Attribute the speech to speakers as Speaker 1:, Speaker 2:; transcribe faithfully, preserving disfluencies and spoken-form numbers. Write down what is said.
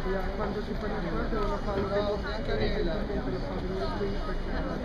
Speaker 1: quando si fa una cosa devono farlo velocemente, lo fanno velocemente perché